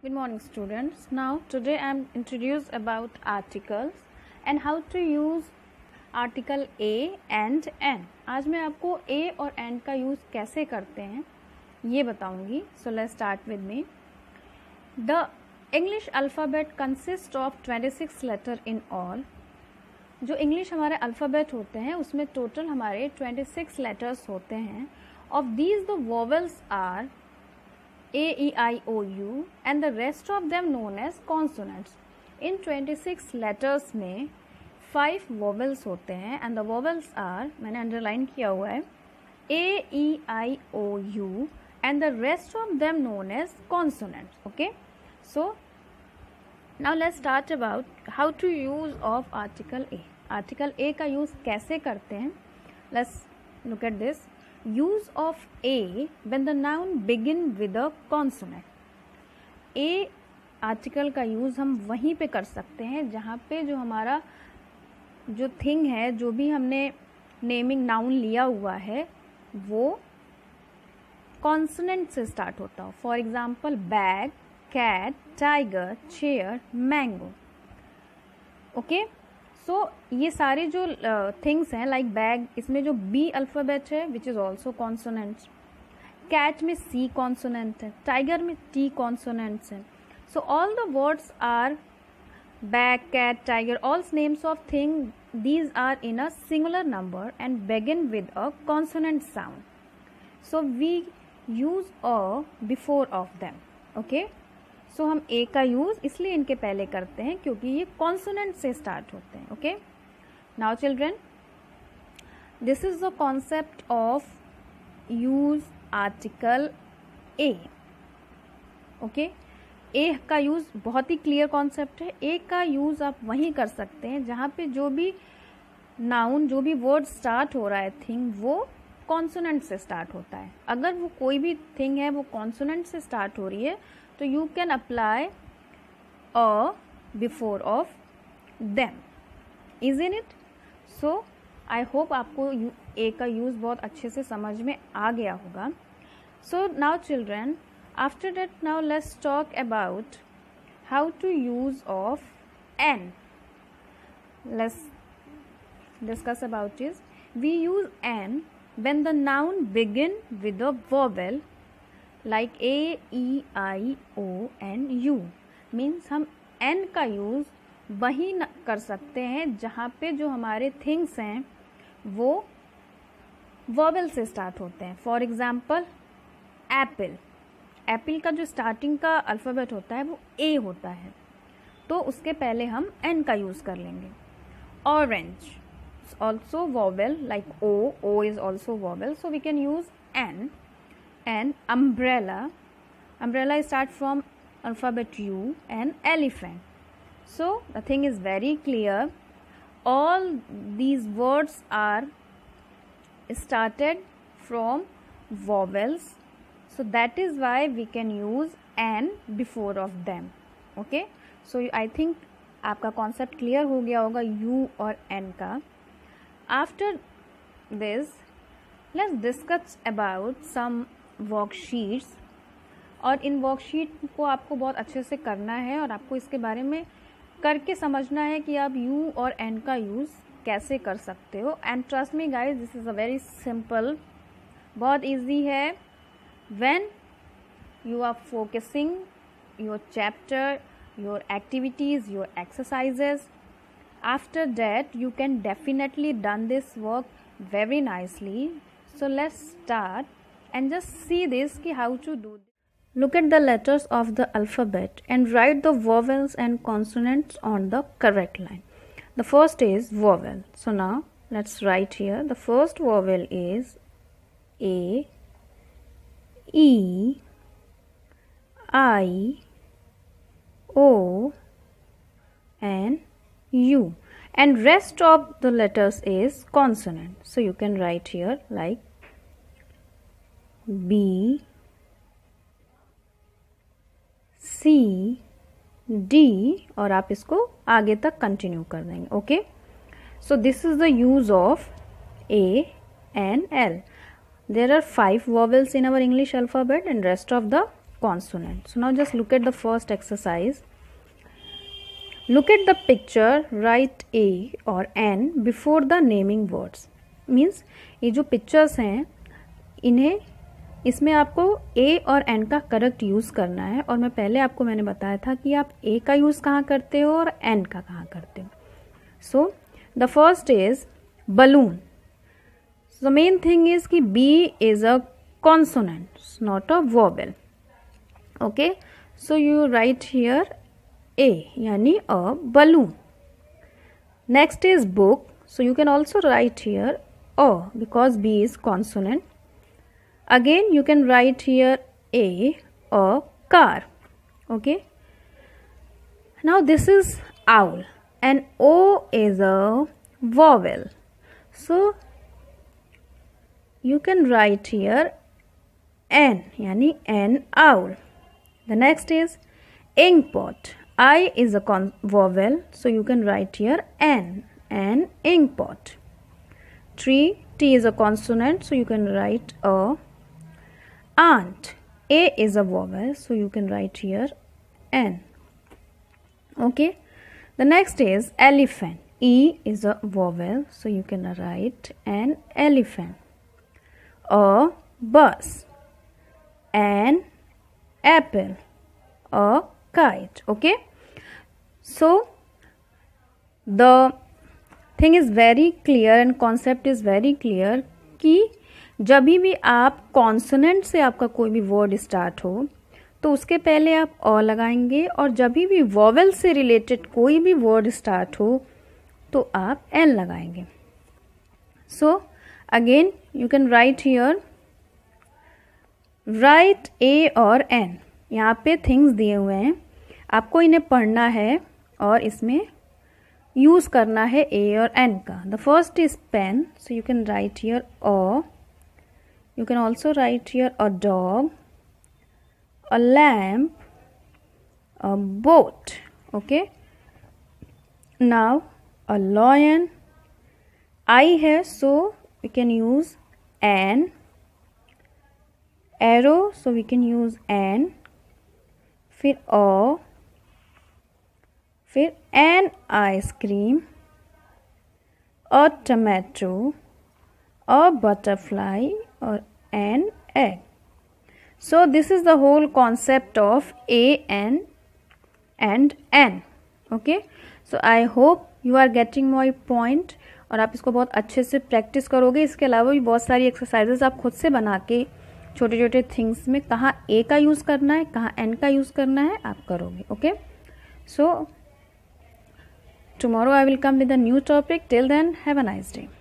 Good morning students. Now today I am introduce about articles and how to use article A and N. आज मैं आपको A और N का use कैसे करते हैं ये बताऊंगी. So let's start with me. The English alphabet consists of 26 letter in all. जो इंग्लिश हमारे अल्फ़ाबेट होते हैं उसमें टोटल हमारे 26 लेटर्स होते हैं. Of these the vowels are A, E, I, O, U and the rest of them known as consonants. In 26 letters में 5 vowels होते हैं and the vowels are, मैंने अंडरलाइन किया हुआ है, A, E, I, O, U and the rest of them known as consonants. Okay, so now let's start about how to use of article A. Article A का use कैसे करते हैं? Let's look at this. Use of A when the noun begin with a consonant. A article का use हम वहीं पे कर सकते हैं जहाँ पे जो हमारा जो थिंग है, जो भी हमने नेमिंग नाउन लिया हुआ है वो कॉन्सोनेंट से स्टार्ट होता हो. For example bag, cat, tiger, chair, mango. Okay, so ये सारे जो थिंग्स हैं लाइक बैग, इसमें जो बी अल्फ़ाबेट है which is also consonants. Cat में सी कॉन्सोनेंट है, टाइगर में टी कॉन्सोनेंट्स हैं. So all the words are bag, cat, tiger, all names of thing, these are in a singular number and begin with a consonant sound. So we use a before of them. Okay, so हम A का use इसलिए इनके पहले करते हैं क्योंकि ये consonant से स्टार्ट होते हैं. Okay, now children, this is the concept of use article A. Okay, A का यूज़ बहुत ही क्लियर कॉन्सेप्ट है. ए का यूज़ आप वहीं कर सकते हैं जहाँ पे जो भी नाउन, जो भी वर्ड स्टार्ट हो रहा है थिंग, वो कॉन्सोनेंट से स्टार्ट होता है. अगर वो कोई भी थिंग है वो कॉन्सोनेंट से स्टार्ट हो रही है तो you can apply a before of them. Isn't it? So I hope आपको ए का यूज़ बहुत अच्छे से समझ में आ गया होगा. So now children, after that now let's talk about how to use of an. Let's discuss about is we use an when the noun begin with a vowel like A, E, I, O and U. means हम N का use वहीं कर सकते हैं जहाँ पे जो हमारे थिंग्स हैं वो वॉवेल से स्टार्ट होते हैं. For example Apple. एप्पल का जो स्टार्टिंग का अल्फ़ाबेट होता है वो A होता है, तो उसके पहले हम N का यूज़ कर लेंगे. Orange also vowel like O. O is also vowel, so we can use N. And umbrella. Umbrella starts from alphabet U. And elephant. So the thing is very clear. All these words are started from vowels. So that is why we can use N before of them. Okay. So I think आपका concept clear हो गया होगा U और N का. After this, let's discuss about some worksheets. और in worksheet को आपको बहुत अच्छे से करना है और आपको इसके बारे में करके समझना है कि आप U और N का यूज़ कैसे कर सकते हो. And trust me guys, this is a very simple, बहुत ईजी है. When you are focusing your chapter, your activities, your exercises, after that you can definitely done this work very nicely. So let's start and just see this ki how to do this. Look at the letters of the alphabet and write the vowels and consonants on the correct line. The first is vowel. So now let's write here. The first vowel is A, E, I, O and U, and rest of the letters is consonant. So you can write here like B, C, D और आप इसको आगे तक continue कर देंगे. Okay, so this is the use of A and L. There are 5 vowels in our English alphabet and rest of the consonant. So now just look at the first exercise. Look at the picture, write A or N before the naming words. Means ये जो pictures हैं इन्हें इसमें आपको A और N का correct use करना है, और मैं पहले आपको मैंने बताया था कि आप A का यूज़ कहाँ करते हो और N का कहाँ करते हो. So the first is balloon. So the main thing is कि B is a consonant, not a vowel. Okay, so you write here A यानी a balloon. Next is book. So you can also write here A because B is consonant. Again you can write here a car. Okay, now this is owl and O is a vowel, so you can write here N yani an owl. The next is ink pot. I is a vowel, so you can write here N, an ink pot. Tree, T is a consonant, so you can write a. Aunt, A is a vowel, so you can write here N. Okay, the next is elephant. E is a vowel, so you can write an elephant. A bus, an apple, a kite. Okay, so the thing is very clear and concept is very clear कि जब भी आप consonant से आपका कोई भी word start हो तो उसके पहले आप अ लगाएंगे, और जब भी वॉवेल से रिलेटेड कोई भी वर्ड स्टार्ट हो तो आप एन लगाएंगे. So again you can write here, write a और एन. यहाँ पे थिंग्स दिए हुए हैं, आपको इन्हें पढ़ना है और इसमें यूज करना है ए और एन का. The first is pen, so you can write here a. You can also write here a dog, a lamp, a boat. Okay, now a lion. I here, so we can use an. Arrow, so we can use an. फिर a, फिर an ice cream, a tomato, a butterfly, or an egg. So this is the whole concept of A, N and N. Okay, so I hope you are getting my point, और आप इसको बहुत अच्छे से practice करोगे. इसके अलावा भी बहुत सारी एक्सरसाइजेस आप खुद से बना के छोटे छोटे थिंग्स में कहाँ A का यूज़ करना है, कहाँ N का यूज़ करना है, आप करोगे. Okay, so tomorrow I will come with a new topic. Till then, have a nice day.